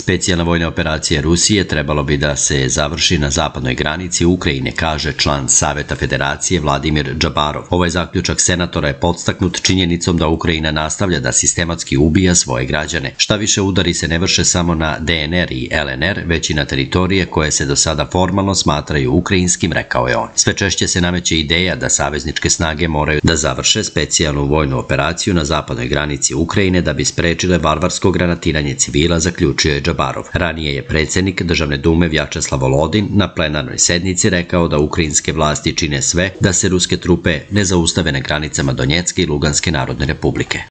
Specijalna vojna operacija Rusije trebalo bi da se završi na zapadnoj granici Ukrajine, kaže član Saveta Federacije Vladimir Džabarov. Ovaj zaključak senatora je podstaknut činjenicom da Ukrajina nastavlja da sistematski ubija svoje građane. Šta više, udari se ne vrše samo na DNR i LNR, već i na teritorije koje se do sada formalno smatraju ukrajinskim, rekao je on. Sve češće se nameće ideja da savezničke snage moraju da završe specijalnu vojnu operaciju na zapadnoj granici Ukrajine da bi sprečile varvarsko granatiranje civila, zaključio je Džabarov. Ranije je predsjednik Državne dume Vjačeslav Volodin na plenarnoj sednici rekao da ukrajinske vlasti čine sve da se ruske trupe ne zaustave na granicama Donjecke i Luganske narodne republike.